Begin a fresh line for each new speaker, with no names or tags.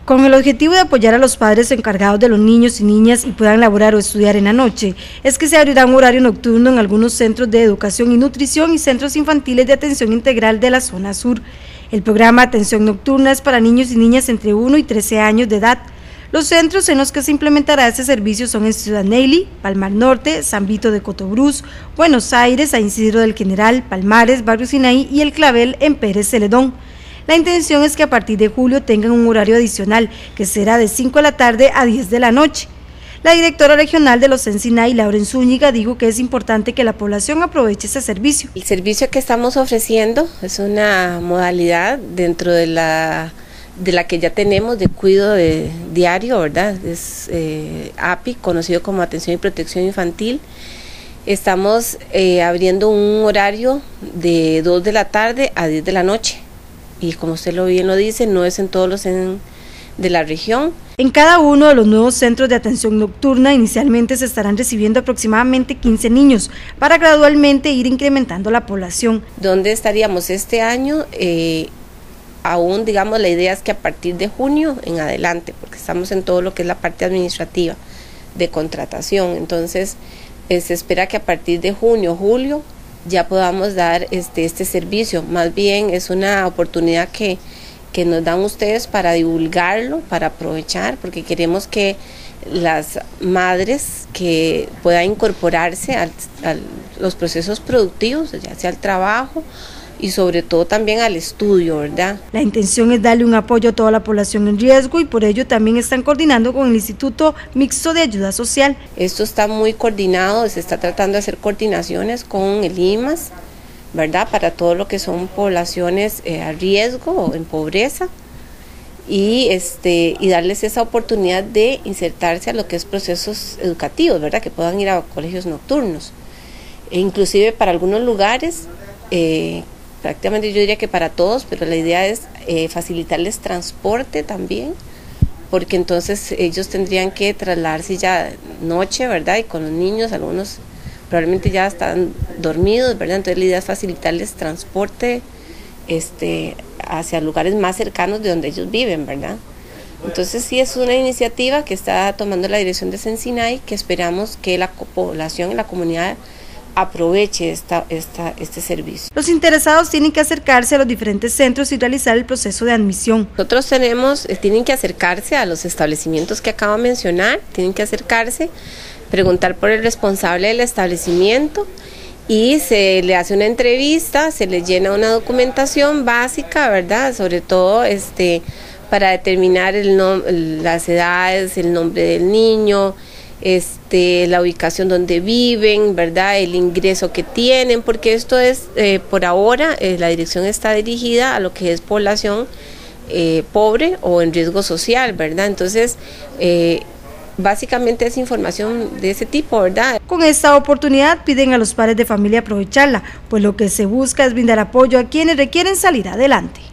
Con el objetivo de apoyar a los padres encargados de los niños y niñas y puedan laborar o estudiar en la noche, es que se abrirá un horario nocturno en algunos centros de educación y nutrición y centros infantiles de atención integral de la zona sur. El programa Atención Nocturna es para niños y niñas entre 1 y 13 años de edad. Los centros en los que se implementará este servicio son en Ciudad Neyli, Palmar Norte, San Vito de Cotobruz, Buenos Aires, San Isidro del General, Palmares, Barrio Sinaí y El Clavel en Pérez Celedón. La intención es que a partir de julio tengan un horario adicional, que será de 5 de la tarde a 10 de la noche. La directora regional de los Sinaí, Lauren Zúñiga, dijo que es importante que la población aproveche ese servicio.
El servicio que estamos ofreciendo es una modalidad dentro de la que ya tenemos de cuidado diario, ¿verdad? Es API, conocido como Atención y Protección Infantil. Estamos abriendo un horario de 2 de la tarde a 10 de la noche. Y como usted bien lo dice, no es en todos los de la región.
En cada uno de los nuevos centros de atención nocturna inicialmente se estarán recibiendo aproximadamente 15 niños para gradualmente ir incrementando la población.
¿Dónde estaríamos este año? Aún, digamos, la idea es que a partir de junio en adelante, porque estamos en todo lo que es la parte administrativa de contratación, entonces se espera que a partir de junio, julio, ya podamos dar este servicio. Más bien es una oportunidad que nos dan ustedes para divulgarlo, para aprovechar, porque queremos que las madres que puedan incorporarse a los procesos productivos, ya sea al trabajo y sobre todo también al estudio, ¿verdad?
La intención es darle un apoyo a toda la población en riesgo y por ello también están coordinando con el Instituto Mixto de Ayuda Social.
Esto está muy coordinado, se está tratando de hacer coordinaciones con el IMAS, ¿verdad? Para todo lo que son poblaciones a riesgo o en pobreza y darles esa oportunidad de insertarse a lo que es procesos educativos, ¿verdad? Que puedan ir a colegios nocturnos. E inclusive para algunos lugares, prácticamente yo diría que para todos, pero la idea es facilitarles transporte también, porque entonces ellos tendrían que trasladarse ya noche, ¿verdad? Y con los niños, algunos probablemente ya están dormidos, ¿verdad? Entonces la idea es facilitarles transporte hacia lugares más cercanos de donde ellos viven, ¿verdad? Entonces sí es una iniciativa que está tomando la dirección de Sinaí, que esperamos que la población y la comunidad aproveche este servicio.
Los interesados tienen que acercarse a los diferentes centros y realizar el proceso de admisión.
Nosotros tienen que acercarse a los establecimientos que acabo de mencionar, tienen que acercarse, preguntar por el responsable del establecimiento y se le hace una entrevista, se le llena una documentación básica, ¿verdad? Sobre todo para determinar las edades, el nombre del niño, la ubicación donde viven, ¿verdad? El ingreso que tienen, porque esto es, por ahora, la dirección está dirigida a lo que es población pobre o en riesgo social, ¿verdad? Entonces, básicamente es información de ese tipo, ¿verdad?
Con esta oportunidad piden a los padres de familia aprovecharla, pues lo que se busca es brindar apoyo a quienes requieren salir adelante.